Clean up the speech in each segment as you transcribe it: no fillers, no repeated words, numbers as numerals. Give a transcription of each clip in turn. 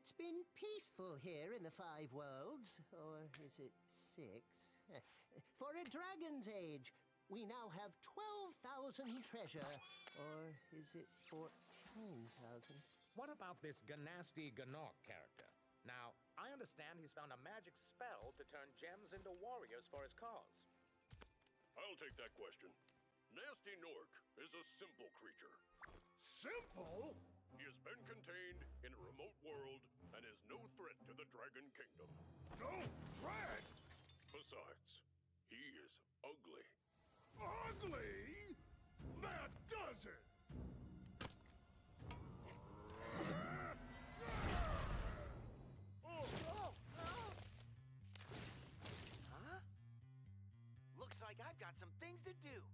It's been peaceful here in the 5 worlds, or is it 6? For a dragon's age. We now have 12,000 treasure, or is it 14,000? What about this Ganasty Ganok character? Now, I understand he's found a magic spell to turn gems into warriors for his cause. I'll take that question. Nasty Nork is a simple creature. Simple? He has been contained in a remote world and is no threat to the Dragon Kingdom. No threat? Besides, he is ugly. Ugly? That does it! Huh? Looks like I've got some things to do.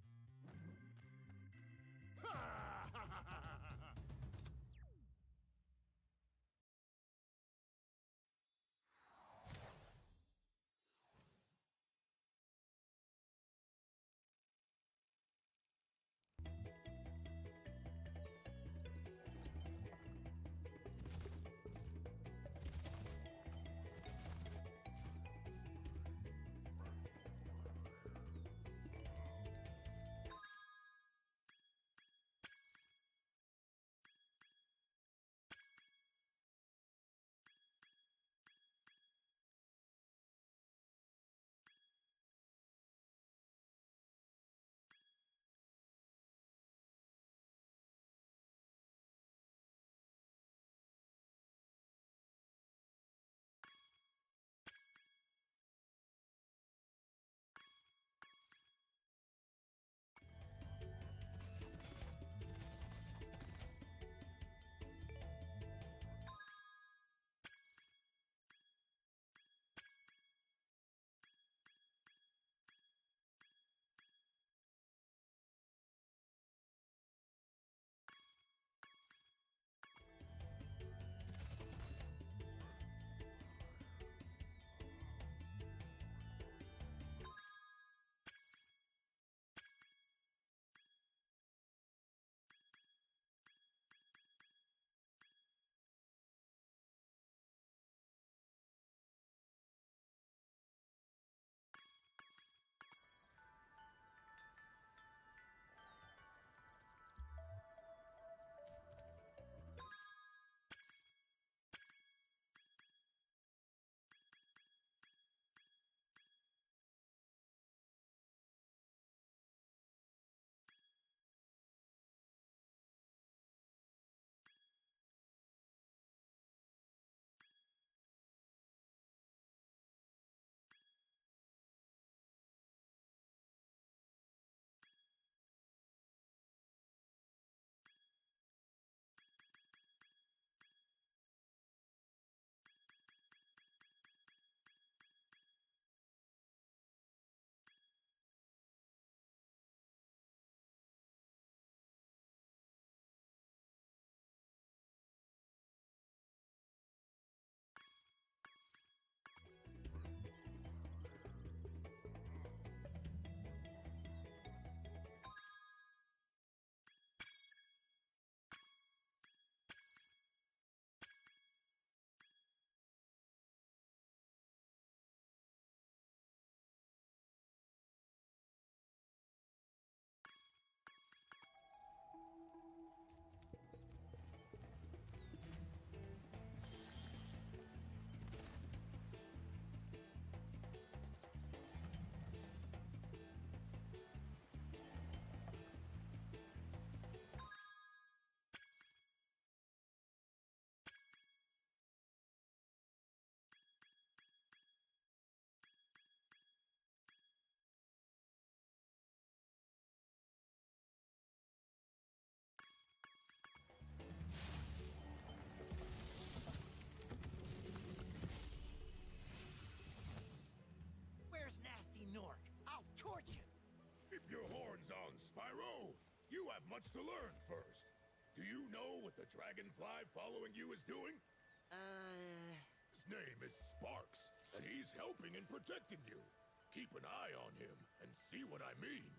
Where's Nasty Nork? I'll torch him! Keep your horns on, Spyro! You have much to learn first. Do you know what the dragonfly following you is doing? His name is Sparks, and he's helping and protecting you. Keep an eye on him and see what I mean.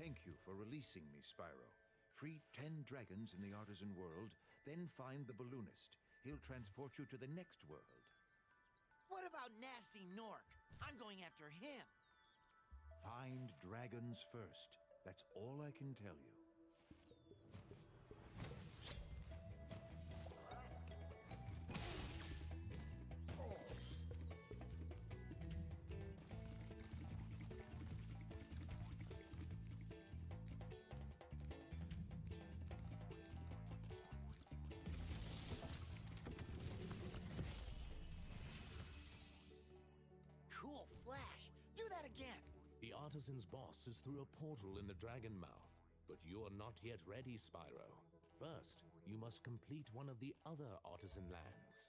Thank you for releasing me, Spyro. Free 10 dragons in the artisan world, then find the balloonist. He'll transport you to the next world. What about Nasty Nork? I'm going after him. Find dragons first. That's all I can tell you. Cool flash. Do that again. The artisan's boss is through a portal in the Dragon Mouth, but you are not yet ready, Spyro. First, you must complete one of the other artisan lands.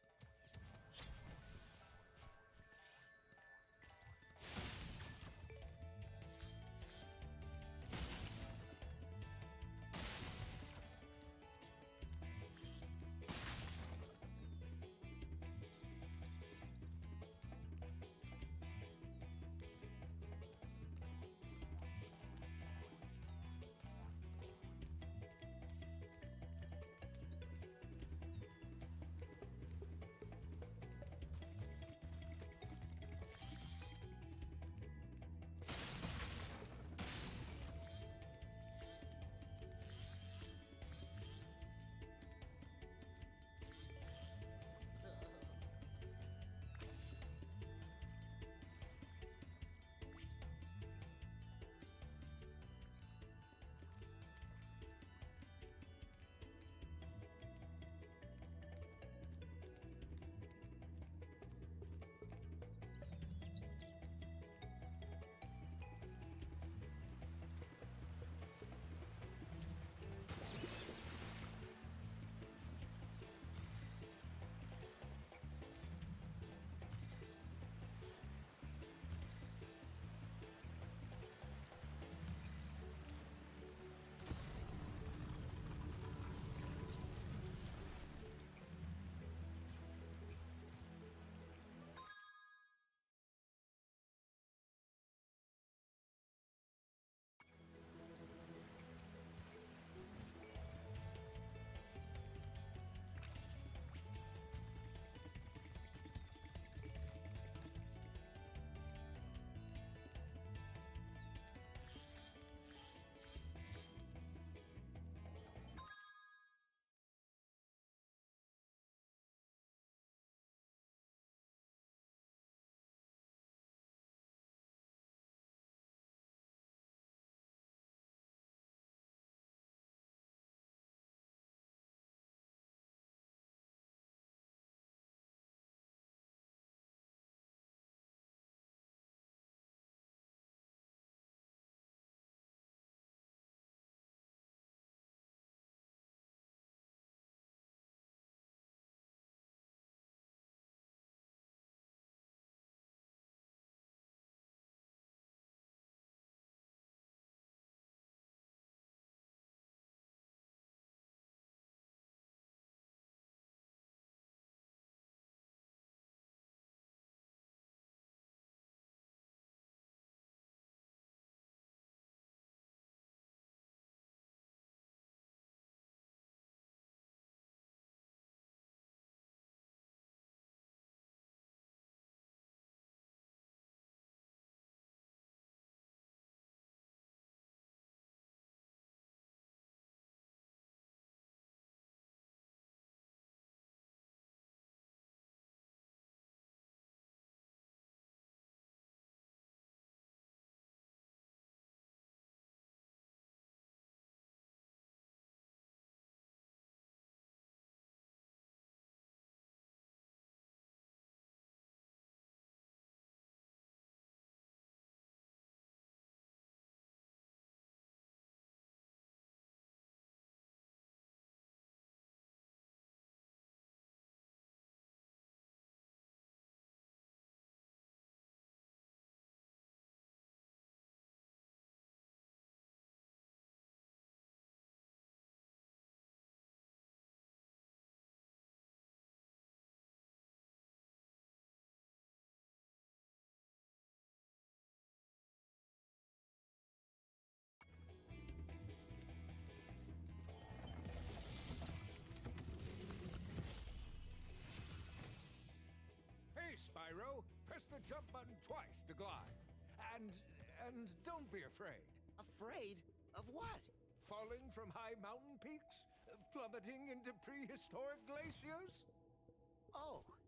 Spyro. Press the jump button twice to glide. And don't be afraid. Afraid? Of what? Falling from high mountain peaks? Plummeting into prehistoric glaciers? Oh,